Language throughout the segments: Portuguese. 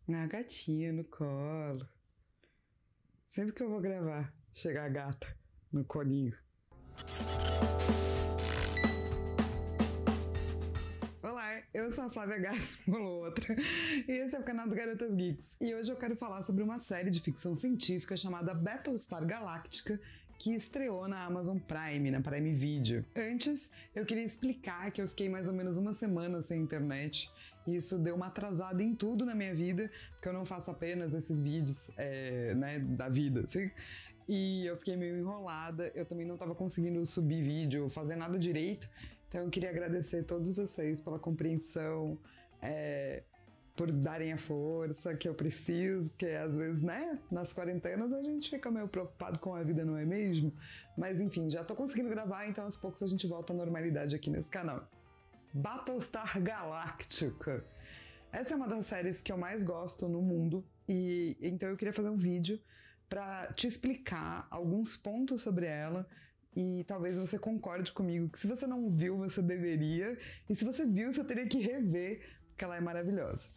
Na gatinha no colo. Sempre que eu vou gravar, chega a gata no colinho. Olá, eu sou a Flávia Gass, outra, e esse é o canal do Garotas Geeks. E hoje eu quero falar sobre uma série de ficção científica chamada Battlestar Galactica, que estreou na Amazon Prime, na Prime Video. Antes, eu queria explicar que eu fiquei mais ou menos uma semana sem internet, e isso deu uma atrasada em tudo na minha vida, porque eu não faço apenas esses vídeos, da vida, assim. E eu fiquei meio enrolada, eu também não estava conseguindo subir vídeo, fazer nada direito, então eu queria agradecer a todos vocês pela compreensão, por darem a força que eu preciso, porque às vezes, nas quarentenas a gente fica meio preocupado com a vida, não é mesmo? Mas enfim, já tô conseguindo gravar, então aos poucos a gente volta à normalidade aqui nesse canal. Battlestar Galactica. Essa é uma das séries que eu mais gosto no mundo, e então eu queria fazer um vídeo para te explicar alguns pontos sobre ela, e talvez você concorde comigo que se você não viu, você deveria, e se você viu, você teria que rever, porque ela é maravilhosa.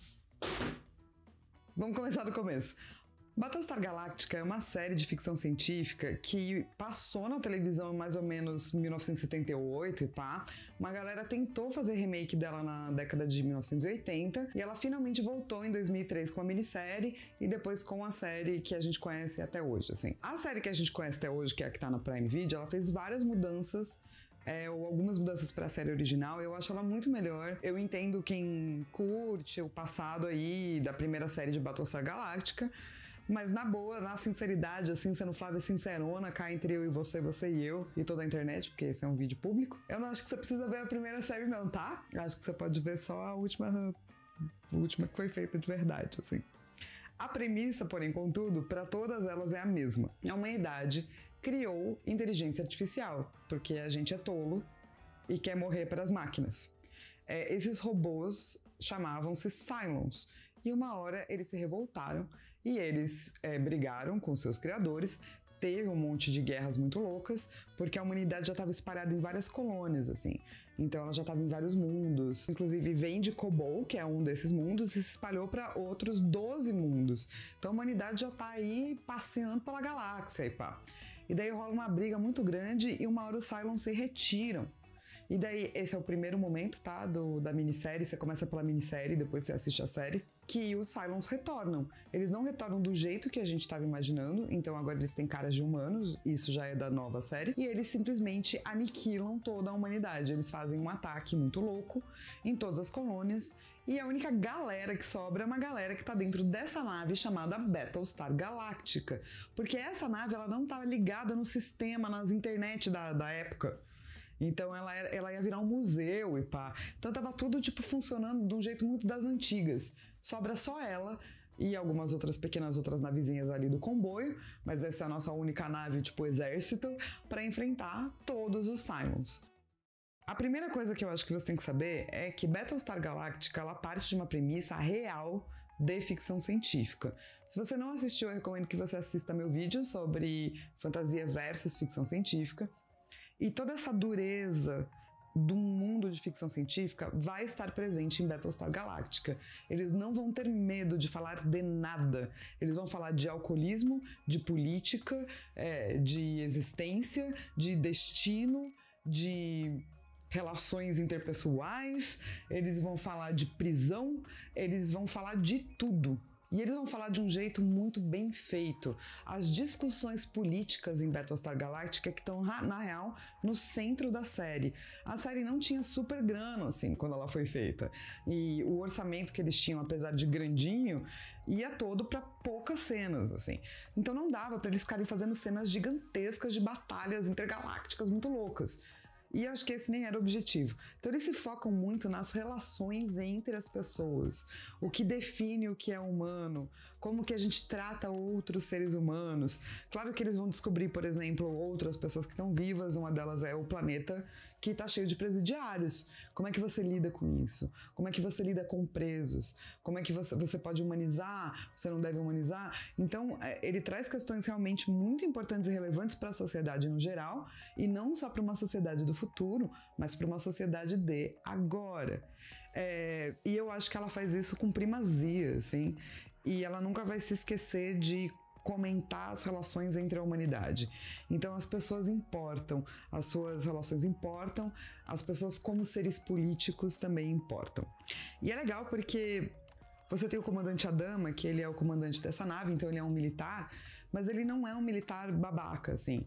Vamos começar do começo. Battlestar Galactica é uma série de ficção científica que passou na televisão em mais ou menos 1978 e pá. Uma galera tentou fazer remake dela na década de 1980 e ela finalmente voltou em 2003 com a minissérie e depois com a série que a gente conhece até hoje, assim. A série que a gente conhece até hoje, que é a que tá na Prime Video, ela fez várias mudanças, ou algumas mudanças para a série original. Eu acho ela muito melhor. Eu entendo quem curte o passado aí da primeira série de Battlestar Galactica, mas na boa, na sinceridade, assim, sendo Flávia sincerona, cá entre eu e você e eu, e toda a internet, porque esse é um vídeo público, eu não acho que você precisa ver a primeira série não, tá? Eu acho que você pode ver só a última que foi feita de verdade, assim. A premissa, porém, contudo, para todas elas é a mesma. A humanidade criou inteligência artificial, porque a gente é tolo e quer morrer para as máquinas. Esses robôs chamavam-se Cylons, e uma hora eles se revoltaram e eles brigaram com seus criadores. Teve um monte de guerras muito loucas, porque a humanidade já estava espalhada em várias colônias, assim. Então ela já estava em vários mundos. Inclusive vem de Kobol, que é um desses mundos, e se espalhou para outros 12 mundos. Então a humanidade já está aí passeando pela galáxia e pá. E daí rola uma briga muito grande e uma hora os Cylons se retiram. E daí, esse é o primeiro momento, tá, da minissérie, você começa pela minissérie, depois você assiste a série, que os Cylons retornam. Eles não retornam do jeito que a gente estava imaginando, então agora eles têm caras de humanos, isso já é da nova série, e eles simplesmente aniquilam toda a humanidade. Eles fazem um ataque muito louco em todas as colônias, e a única galera que sobra é uma galera que tá dentro dessa nave chamada Battlestar Galactica, porque essa nave ela não estava ligada no sistema, nas internet da época. Então ela ia virar um museu e pá. Então tava tudo funcionando de um jeito muito das antigas. Sobra só ela e algumas pequenas outras navezinhas ali do comboio, mas essa é a nossa única nave, exército, para enfrentar todos os Cylons. A primeira coisa que eu acho que você tem que saber é que Battlestar Galactica ela parte de uma premissa real de ficção científica. Se você não assistiu, eu recomendo que você assista meu vídeo sobre fantasia versus ficção científica. E toda essa dureza do mundo de ficção científica vai estar presente em Battlestar Galactica. Eles não vão ter medo de falar de nada. Eles vão falar de alcoolismo, de política, de existência, de destino, de relações interpessoais, eles vão falar de prisão, eles vão falar de tudo. E eles vão falar de um jeito muito bem feito. As discussões políticas em Battlestar Galactica que estão, na real, no centro da série. A série não tinha super grana, assim, quando ela foi feita. E o orçamento que eles tinham, apesar de grandinho, ia todo para poucas cenas, assim. Então não dava para eles ficarem fazendo cenas gigantescas de batalhas intergalácticas muito loucas. E eu acho que esse nem era o objetivo. Então eles se focam muito nas relações entre as pessoas, o que define o que é humano, como que a gente trata outros seres humanos. Claro que eles vão descobrir, por exemplo, outras pessoas que estão vivas, uma delas é o planeta que está cheio de presidiários. Como é que você lida com isso? Como é que você lida com presos? Como é que você pode humanizar? Você não deve humanizar? Então, ele traz questões realmente muito importantes e relevantes para a sociedade no geral, e não só para uma sociedade do futuro, mas para uma sociedade de agora. E eu acho que ela faz isso com primazia, assim. e ela nunca vai se esquecer de comentar as relações entre a humanidade. Então as pessoas importam, as suas relações importam, as pessoas como seres políticos também importam. E é legal porque você tem o comandante Adama, que ele é o comandante dessa nave, então ele é um militar, mas ele não é um militar babaca, assim.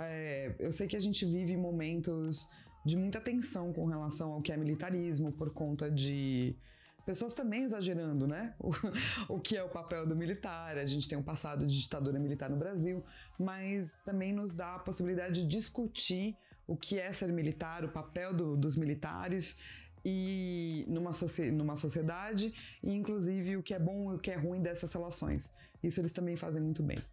Eu sei que a gente vive momentos de muita tensão com relação ao que é militarismo, por conta de pessoas também exagerando, né? O que é o papel do militar. A gente tem um passado de ditadura militar no Brasil, mas também nos dá a possibilidade de discutir o que é ser militar, o papel dos militares e numa sociedade, e inclusive o que é bom e o que é ruim dessas relações. Isso eles também fazem muito bem.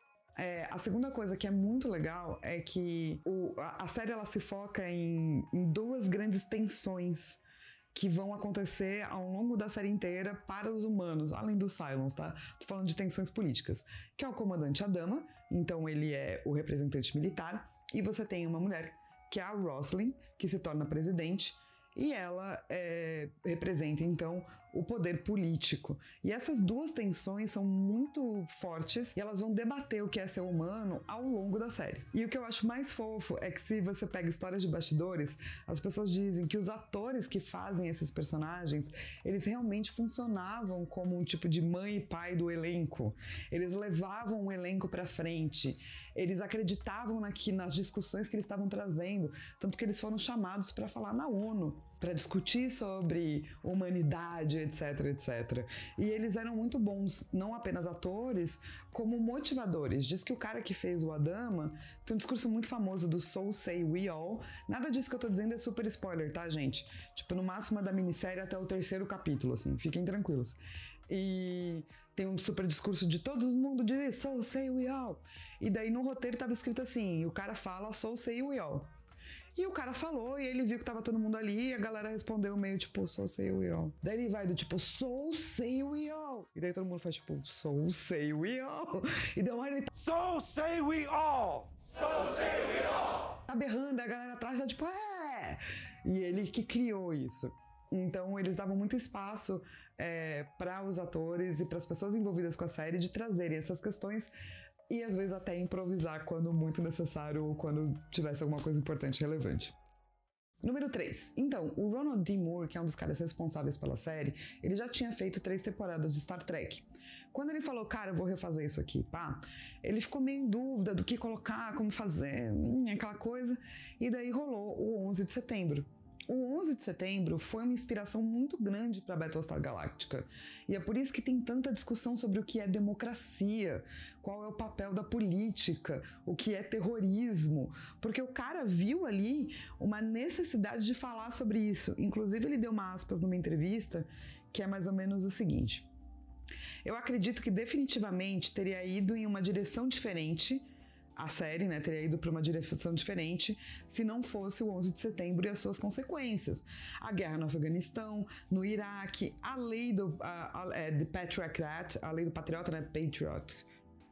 A segunda coisa que é muito legal é que a série ela se foca em duas grandes tensões que vão acontecer ao longo da série inteira para os humanos, além dos Cylons, tá? Tô falando de tensões políticas, que é o comandante Adama, então ele é o representante militar, e você tem uma mulher, que é a Roslin, que se torna presidente, e ela representa, então, o poder político. E essas duas tensões são muito fortes e elas vão debater o que é ser humano ao longo da série. E o que eu acho mais fofo é que se você pega histórias de bastidores, as pessoas dizem que os atores que fazem esses personagens, eles realmente funcionavam como um tipo de mãe e pai do elenco. Eles levavam o elenco pra frente, eles acreditavam nas discussões que eles estavam trazendo, tanto que eles foram chamados para falar na ONU, para discutir sobre humanidade, etc, etc. E eles eram muito bons, não apenas atores, como motivadores. Diz que o cara que fez o Adama tem um discurso muito famoso do So Say We All. Nada disso que eu tô dizendo é super spoiler, tá, gente? Tipo, no máximo é da minissérie até o 3º capítulo, assim, fiquem tranquilos. E tem um super discurso de todo mundo diz So Say We All. E daí no roteiro tava escrito assim, o cara fala So Say We All. E o cara falou, e ele viu que tava todo mundo ali, e a galera respondeu meio tipo, so say we all. Daí ele vai do tipo, so say we all. E daí todo mundo faz tipo, so say we all. E deu uma hora ele tá, So say we all! So say we all! tá berrando, a galera atrás tá tipo, é! E ele que criou isso. Então eles davam muito espaço para os atores e para as pessoas envolvidas com a série de trazerem essas questões e às vezes até improvisar quando muito necessário ou quando tivesse alguma coisa importante e relevante. Número 3. Então, o Ronald D. Moore, que é um dos caras responsáveis pela série, ele já tinha feito 3 temporadas de Star Trek. Quando ele falou, cara, eu vou refazer isso aqui, pá, ele ficou meio em dúvida do que colocar, como fazer, aquela coisa, e daí rolou o 11 de setembro. O 11 de setembro foi uma inspiração muito grande para Battlestar Galactica, e é por isso que tem tanta discussão sobre o que é democracia, qual é o papel da política, o que é terrorismo, porque o cara viu ali uma necessidade de falar sobre isso. Inclusive ele deu uma aspas numa entrevista que é mais ou menos o seguinte: eu acredito que definitivamente teria ido em uma direção diferente, a série, né, teria ido para uma direção diferente se não fosse o 11 de setembro e as suas consequências. A guerra no Afeganistão, no Iraque, a lei do Patriot Act, a lei do patriota, né, Patriot.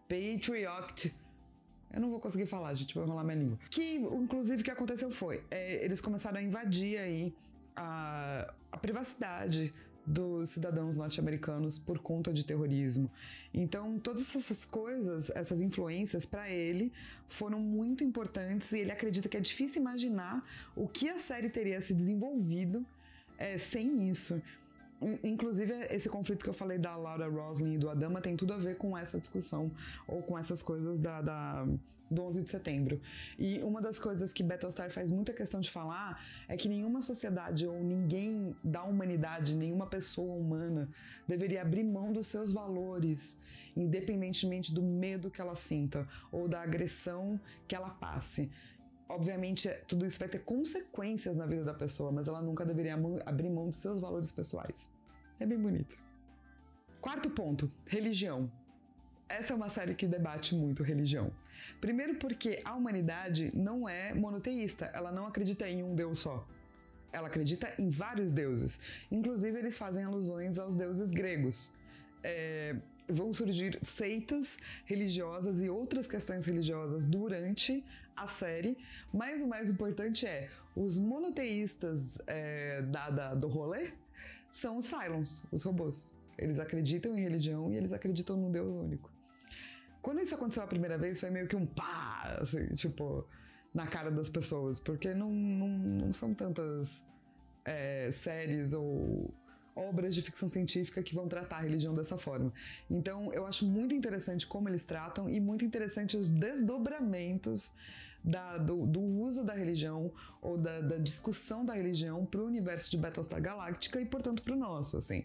Eu não vou conseguir falar, gente, vou enrolar minha língua. Que, inclusive, o que aconteceu foi, eles começaram a invadir aí a privacidade dos cidadãos norte-americanos por conta de terrorismo. Então, todas essas coisas, essas influências para ele foram muito importantes e ele acredita que é difícil imaginar o que a série teria se desenvolvido sem isso. Inclusive, esse conflito que eu falei da Laura Roslin e do Adama tem tudo a ver com essa discussão ou com essas coisas do 11 de setembro. E uma das coisas que Battlestar faz muita questão de falar é que nenhuma sociedade ou ninguém da humanidade, nenhuma pessoa humana deveria abrir mão dos seus valores, independentemente do medo que ela sinta ou da agressão que ela passe. Obviamente, tudo isso vai ter consequências na vida da pessoa, mas ela nunca deveria abrir mão dos seus valores pessoais. É bem bonito. 4º ponto, religião. Essa é uma série que debate muito religião. Primeiro porque a humanidade não é monoteísta, ela não acredita em um Deus só. Ela acredita em vários deuses. Inclusive, eles fazem alusões aos deuses gregos. Vão surgir seitas religiosas e outras questões religiosas durante a série, mas o mais importante os monoteístas do rolê são os Cylons, os robôs. Eles acreditam em religião e eles acreditam no Deus único. Quando isso aconteceu a primeira vez, foi meio que um pá, assim, tipo, na cara das pessoas, porque não são tantas séries ou obras de ficção científica que vão tratar a religião dessa forma. Então, eu acho muito interessante como eles tratam e muito interessante os desdobramentos do uso da religião ou da discussão da religião para o universo de Battlestar Galactica e, portanto, para o nosso, assim.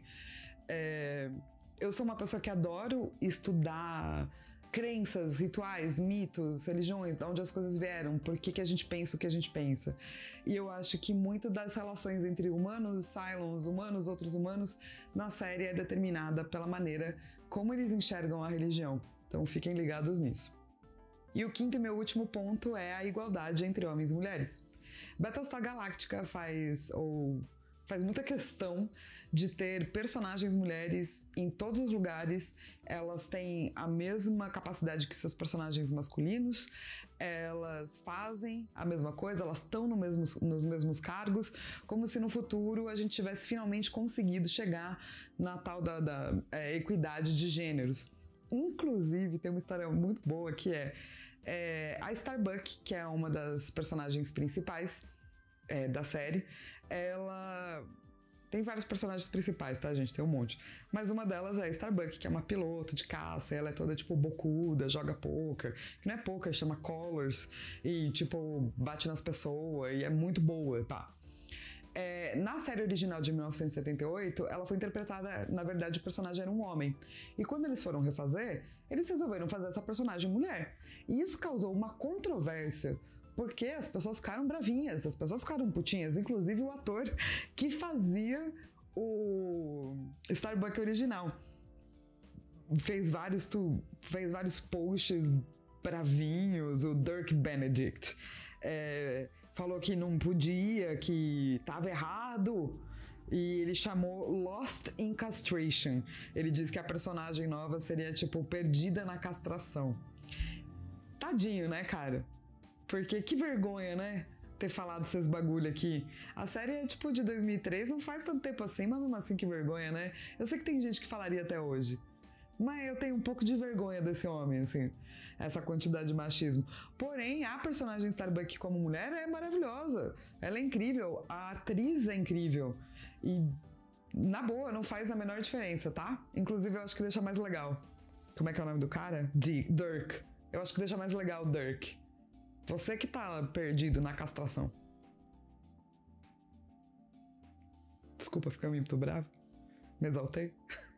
Eu sou uma pessoa que adoro estudar crenças, rituais, mitos, religiões, de onde as coisas vieram, por que a gente pensa o que a gente pensa. E eu acho que muito das relações entre humanos, Cylons, humanos, outros humanos, na série é determinada pela maneira como eles enxergam a religião. Então fiquem ligados nisso. E o quinto e meu último ponto é a igualdade entre homens e mulheres. Battlestar Galactica faz muita questão de ter personagens mulheres em todos os lugares. Elas têm a mesma capacidade que seus personagens masculinos, elas fazem a mesma coisa, elas estão nos mesmos cargos, como se no futuro a gente tivesse finalmente conseguido chegar na tal da equidade de gêneros. Inclusive, tem uma história muito boa que a Starbuck, que é uma das personagens principais da série, ela tem vários personagens principais, tá, gente? Tem um monte. Mas uma delas é a Starbuck, que é uma piloto de caça. Ela é toda, tipo, bocuda, joga poker. Que não é poker, chama Colors. E, tipo, bate nas pessoas. E é muito boa, tá? Na série original de 1978, ela foi interpretada, na verdade, o personagem era um homem. E quando eles foram refazer, eles resolveram fazer essa personagem mulher. E isso causou uma controvérsia, porque as pessoas ficaram bravinhas, as pessoas ficaram putinhas, inclusive o ator que fazia o Starbuck original. Fez vários posts bravinhos, o Dirk Benedict. Falou que não podia, que estava errado. E ele chamou Lost in Castration. Ele disse que a personagem nova seria, tipo, perdida na castração. Tadinho, né, cara? Porque que vergonha, né? Ter falado esses bagulho aqui. A série é tipo de 2003, não faz tanto tempo assim, mas mesmo assim que vergonha, né? Eu sei que tem gente que falaria até hoje. Mas eu tenho um pouco de vergonha desse homem, assim. Essa quantidade de machismo. Porém, a personagem Starbuck como mulher é maravilhosa. Ela é incrível. A atriz é incrível. E, na boa, não faz a menor diferença, tá? Inclusive, eu acho que deixa mais legal. Como é que é o nome do cara? Dirk. Eu acho que deixa mais legal o Dirk. Você que tá perdido na castração. Desculpa ficar muito bravo. Me exaltei.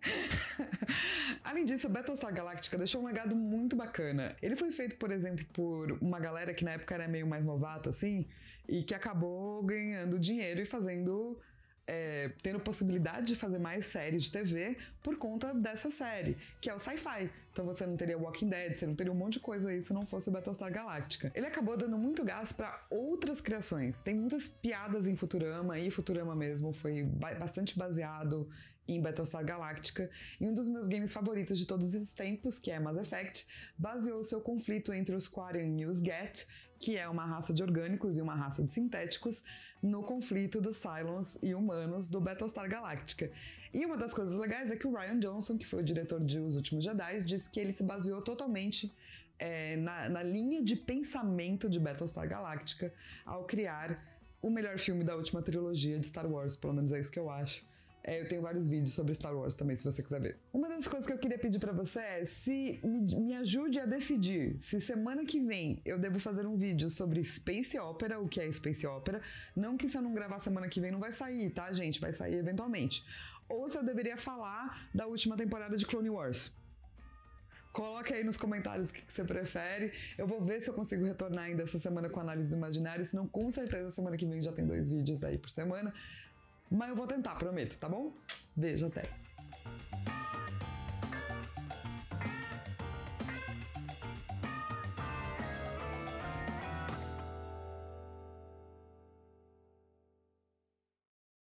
Além disso, Battlestar Galactica deixou um legado muito bacana. Ele foi feito, por exemplo, por uma galera que na época era meio mais novata, assim, e que acabou ganhando dinheiro e fazendo... tendo possibilidade de fazer mais séries de TV por conta dessa série, que é o sci-fi. Então você não teria Walking Dead, você não teria um monte de coisa aí se não fosse Battlestar Galactica. Ele acabou dando muito gás para outras criações. Tem muitas piadas em Futurama, e Futurama mesmo foi bastante baseado em Battlestar Galactica. E um dos meus games favoritos de todos os tempos, que é Mass Effect, baseou seu conflito entre os Quarian e os Geth, que é uma raça de orgânicos e uma raça de sintéticos, no conflito dos Cylons e humanos do Battlestar Galactica. E uma das coisas legais é que o Rian Johnson, que foi o diretor de Os Últimos Jedi, disse que ele se baseou totalmente na linha de pensamento de Battlestar Galactica ao criar o melhor filme da última trilogia de Star Wars, pelo menos é isso que eu acho. Eu tenho vários vídeos sobre Star Wars também, se você quiser ver. Uma das coisas que eu queria pedir pra você é se me ajude a decidir se semana que vem eu devo fazer um vídeo sobre Space Opera, o que é Space Opera. Não que se eu não gravar semana que vem não vai sair, tá, gente? Vai sair eventualmente. Ou se eu deveria falar da última temporada de Clone Wars. Coloque aí nos comentários o que você prefere. Eu vou ver se eu consigo retornar ainda essa semana com a análise do Imaginário, senão com certeza semana que vem já tem 2 vídeos aí por semana. Mas eu vou tentar, prometo, tá bom? Beijo, até!